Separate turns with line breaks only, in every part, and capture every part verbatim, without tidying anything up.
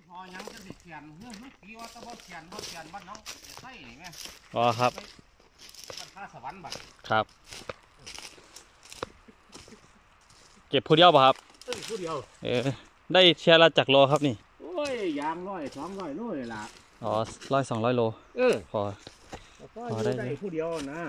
พอยังจะสิเขียนเฮ้ยพี่ว่าต้องเขียนบ่เขียนบ้านน้องใช่ไหม
อ๋อครับ
บ้านท่าสวรรค์บัด
ครับเก็บผู้เดียวป่ะครับ
เออผู้เดียว
เออได้เชียร์ละจากโลครับนี่
โอ้ยยางร้อยสองร้อยโลเลยล่ะ
อ๋อร้อยสองร้อยโล
เออ
พอ
พอได้ผู้เดียวนะ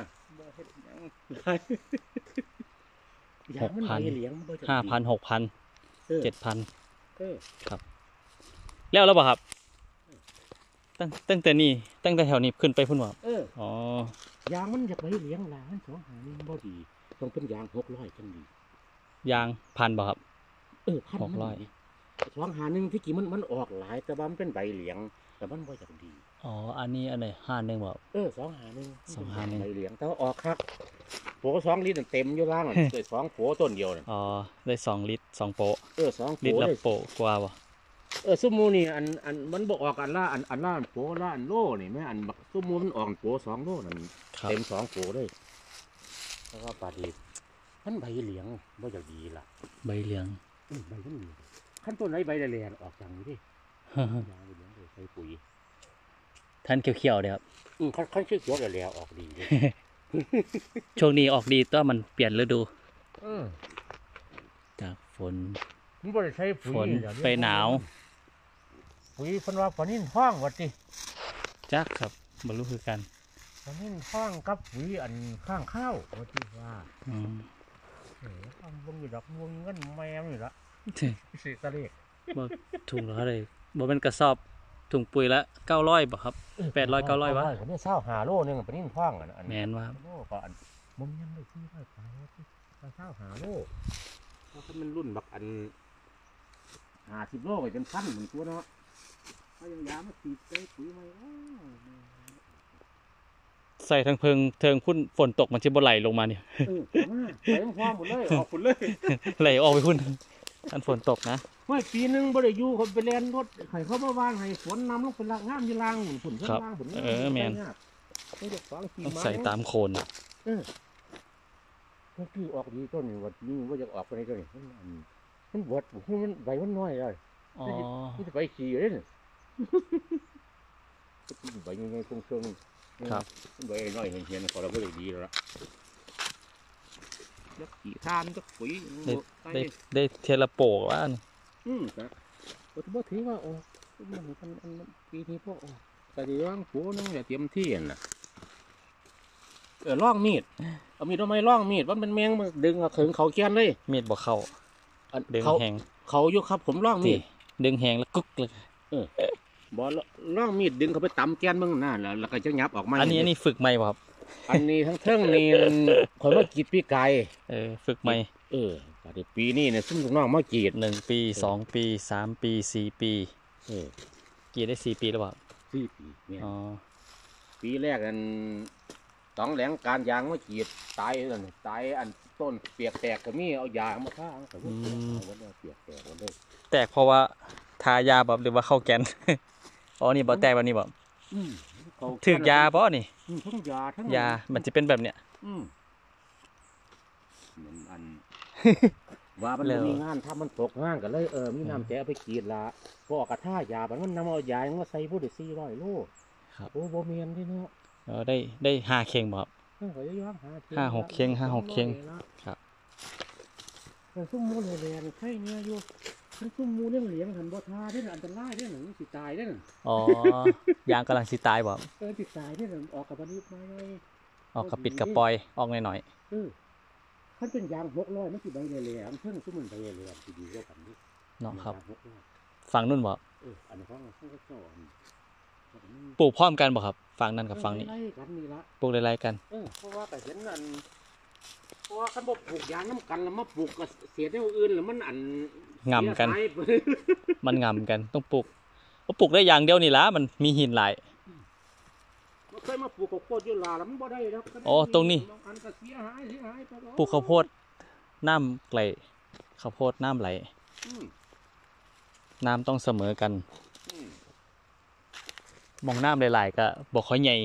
หกพันห้าพันหกพันเจ็ดพันครับแล้วแล้วป่ะครับตั้งตั้งแต่นี่ตั้งแต่แถวนี้ขึ้นไปพุ่นว่า
เออ
อ๋อย
างมันอยากไปเลี้ยงหลานสองหางบ่ดีต้องเป็นยางหกร้อยจังดี
ยางพันป่ะครับ
เออพันหกร้อยสองหาหนึ่งที่กี่มันมันออกหลายแต่ว่ามันเป็นใบเหลียงแต่มันบ่อยากดี
อ๋ออันนี้อันไหนห้าหนึ่งบ่
เออสองหาหนึ่ง
สองหาหนึ่ง
ใบเหลียงแต่ว่าออกครับโผสองลิตรเต็มอยู่ล่างเลยสองโผต้นเดียว
อ๋อได้สองลิตรสองโป
เออสอง
ลิตรละโปกว่าบ่
เออซุ้มมูนี่อันอันมันบอกออกอันละอันอันละโผละอันโลนี่แม่อันซุ้มมูมันออกโผสองโลนั่นเต็มสองโผเลยเพราะว่าปลาดีขั้นใบเหลียงบ่อยากดีล่ะ
ใบเหลียง
ใบขั้นเหลียงขั้นต้นไหนใบแหลงออกอย่างนี้ดิยางเหลียงใส่ปุ๋ย
ท่านเขียวๆเลยครับ
อืมขั้นขั้นชื่อเขียวแหลงออกดี
ช่วงนี้ออกดีตัวมันเปลี่ยนฤดูจากฝน
มันบ่ได้ใช้
ฝนไปหนาว
ปุ๋ยคนว่าฝนนี่ห้องวัดดิ
จักครับบรรลุคือกัน
ฝนนี่ห้องกับปุ๋ยอันข้างข้าววัดดิว่า
อืม
เออทำวงอยู่ดอกวงเงินแมวอยู่ละสิตะเลก
บ่ถุงละเท่าไหร่บ่เป็นกระสอบถุงปุ๋ยละเก้าร้อยบ่ครับแปดร้อยเก้าร้อยวะ
ผมเนี่ยเศร้าหาโลนึงฝนนี่ห้องอัน
แมนว่า
โลก็อันมุมยังได้ซื้อได้ขายว่าเศร้าหาโลเพราะมันรุ่นบักอันหาสิบโลไปเป็นพันเหมือนตัวเนาะถ้ายังยามาตีใจปุ๋ยไหม
ใส่ทั้งเพิงเทิงพุ่นฝนตกมันจะบ่ไหลลงมาเนี่ย
ไหลลงคลองหมดเลยออกหมดเลย
ไหลออกไปพุ่นอันฝนตกนะ
เมื่อปีนึงบ่ได้อยู่คนไปเล่นรถไข่เขามาวางให้ฝนนำลงไปละงามยี่ลางหมุนฝนข้างล่างฝน
เออแมนต้องใส่ตามโคน
เออก็คือออกดีต้นนี้วันนี้ว่าจะออกไปไหนก็นี่มันบวชมันใบมันน้อยเลย
อ๋อ
มันจะไปขี่เลยเนี่ยใบยังไงคงเชิง
ครับ
ใบน้อยเห็นเห็นพอเราก็เลยดีแล้วละยักขี่ทานยักปุ๋ย
ได้ได้เทละโปกว่านี่
อืมครับผมถือว่าถือว่าโอ้มันมันมันปีนี้พวกแต่ดีว่างผัวนึงอย่าเตรียมที่น่ะเออล่องมีดเอามีดทำไมล่องมีดว่ามันแมงมันดึงเอาเขิงเขาแกนเลย
มีดบอกเขาดึงแหง
เขาอยู่ครับผมล่องมีด
ดึงแหงแล้วกุ๊กเลย
เออบอลล่องมีดดึงเขาไปตำแกนมึงน่ะแล้วแล้วก็จะยับออกมา
อันนี้อันนี้ฝึกใหม่ครับ
อันนี้ทั้งเทิงนี่คอยมากีดปีไก่
เออฝึกใหม่
เออปีนี้เนี่ยซุ่มลูกน้องมากีด
หนึ่งปีสองปีสามปีสี่ปี
เออ
กีดได้สี่ปีแล้วเปล่า
สี่ปีเนี่ย
อ๋อ
ปีแรกกันสองแหลงการยางมากีดตายเลยตายอันต้นเปียกแตกก็มีเอายามาฆ่าแต่ว่าเปียกแตกหมดเลย
แตกเพราะว่าทายาแบบหรือว่าเข้าแกนอ๋อนี่บ่แตกแบบนี้บ่ถือยาบ่นี่
ทั้งยาทั้ง
ยามันจะเป็นแบบเนี้ย
มันอันว่ามันมีงานถ้ามันตกงานกันเลยเออมีน้ำแกไปกีดละพอกระท่ายามันนำเอายามาใส่ผู้เด็กสี่ร้อยโลโอ้โบเมียนที่เนาะ
เออได้ได้ห้าเข่งบ่ห้าหกเข่งห้าหกเข่งครับ
แต่ซุ้มมูเลยแรงใช่เนี่ยโยทั้งซุ้มมูเรื่องเหลียงหันบ่ทาได้หนึ่งอันตรายได้หนึ่งสิตายได้หนึ่ง
อ๋อยางกำลังสิตายบ่
เออสิตายได้หนึ่งออกกับวันนี้ไม่
ออกกับปิดกับปล่อยออกหน่อย
ๆเออถ้าเป็นยางหกร้อยมันสิใบแหลมเพิ่งซุ้มมันใบแหลมสิดีกว่ากันดิ
เนาะครับฝั่งนู่นบ่
เอออันนี้เขาเขาก็สอน
ปลูกพร้อมกันบ่ครับฝั่งนั้นกับฝั่งนี้ปลูกไล่ๆกัน
เออเพราะว่าแต่เห็นอันเพราะว่าคันบ่ปลูกยางน้ำกันแล้วมาปลูกกับเสียได้อื่นแล้วมันอัน
งำกันมันงำกันต้องปลูกก็ปลูกได้อย่างเดียวนี่ละมันมีหินหลาย
มันเคยมาปลูกข้าวโพดยุลาแล้วมันบ่ได้แล้ว
อ๋อตรงนี้ปลูกข้าวโพดน้ำไหลข้าวโพดน้ำไหลน้ำต้องเสมอกันมองน้ำหลายๆก็บอกค่อยใหญ่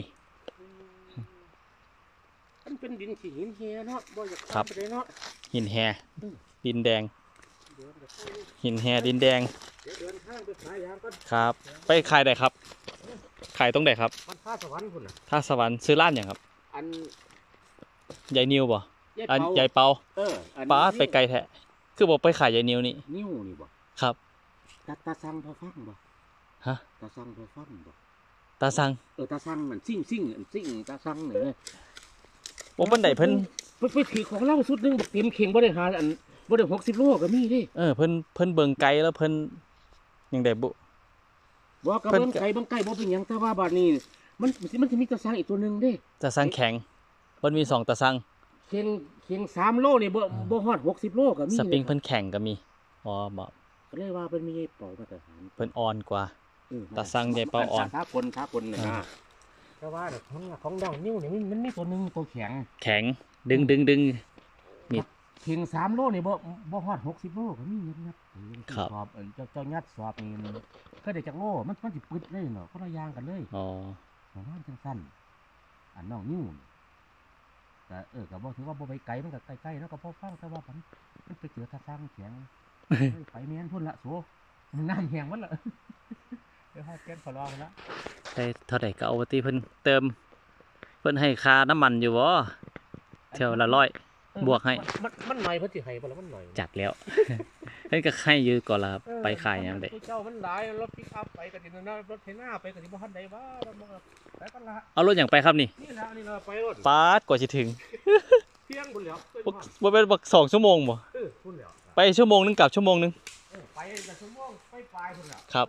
มันเป็นดินสีหินแฮเนาะบ่อยาก
ครับ
ไปเนาะ
หินแฮดินแดงหินแห่ดินแดง
เดี๋ยวเดินทางไปขายยางก็
ครับ ไปขายได้ครับ ขายตรงไหนครับ
มันท่าสวรรค์พุ่นน่ะ
ท่าสวรรค์ซื้อร้านอย่างครับ
อัน
ยายนิวบ่
ยาย
อัน
เปาย
ายเปา
เอออัน
ป้าดไปไกลแท้คือบอกไปขายยายนิวนี่
นิ้วนี่บ่
ครับ
ตาตาสั่งพอฟังบ่
ฮะ
ตาสั่งพอฟังบ่
ตาสัง
เออตาสั่งมันซิ่งซิ่งซิ่งตาสั่งนี่ไง
บ่บันไดเพิ่น
เพิ่นไปถือของเล่าสุดหนึงเต็มเข่งบ่ได้หาอันบ่ได้หกสิบโลก็มีเดิ
เออเพิ่นเพิ่นเบิ่งไกลแล้วเพิ่นยังได้บุ
บ่กระ
เพิ่น
เบิ่งไก่เบิ่งไก่บ่เป็นหยังแต่ว่าบัดนี้มันมันสิมีตาสั่งอีกตัวหนึงเด้
ตาสังแข็งเพิ่นมีสองตาสัง
เข่งเข่งสามโลนี่บ่บ่ฮอดหกสิบโลก็มี
สปริงเพิ่นแข็งก็มีอ๋อบ่
ก็เลยว่าเพิ่นมีเป่ามาตรฐาน
เพิ่นอ่อนกว่า
เออ
ตาสั่งใหญ่เป่าอ่อน
ถ้าคนถ้าคนน่ะนะแต่ว่าเด็กของของดองนิ้วนี่มันมันมีตัวหนึงตัวแข็ง
แข็งดึงดึงดึง
เข่งสามโลนี่บ่บ่ฮอดหกสิบโลก็มียัดยัดเออ
ครับ
สอบเออเจ้าเจ้ายัดสอบนี่ก็ได้จักโลมันมันสิปึดเลยเนาะคนละอย่างกันเลย
อ๋อ
ประมาณจังซั่นอันน้องนิ้วนี่แต่เออก็บ่ถือว่าบ่ไปไกลมันก็ใกล้ๆแล้วก็พอฟังแต่ว่ามันมันไปเจอตาสร้างแข็งเฮ้ยไปแม่นพุ่นละโสน้ำแห้งมันละ เดี๋ยวให้เปลี่ยนขอลองละ
ได้เท่าใดก็เอาไปติเพิ่นเติม เพิ่นให้ค่าน้ำมันอยู่บ่เที่ยวละร้อย บวกให้
มันมันหน่อยเพิ่นสิให้บ่ล่ะมันหน่อย
จัดแล้ว เพิ่นก็ให้อยู่ก่อนละครับไปขายยามใด
เจ้ามันหลายรถปิกอัพไปก็สินะรถเทน่าไปก็สิบ่ทันใดว่ามันบ่ไปกันละ
เอารถหยังไปครับนี่
นี่ละนี่ละไปรถ
ปาดกว่าสิถึง
เที่ยงพุ่นแล้ว
บ่บ่เป็นบักสองชั่วโมงบ่
เออพุ่นแล้ว
ไปชั่วโมงนึงกลับชั่วโมงนึง
เออไปกับชั่วโมงไปปลายพุ่นแล้ว
ครับ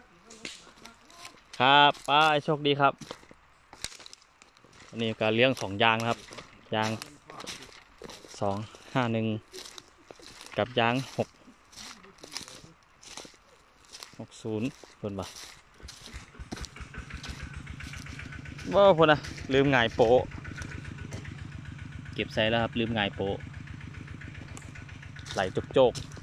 ครับป้าโชคดีครับอันนี้การเลี้ยงของยางนะครับ ยางสองห้าหนึ่งกับยางหกหกศูนย์เพิ่นบ่ว่าพุ่นนะลืมหงายโปะเก็บใส่แล้วครับลืมหงายโปะไหลจุกโจก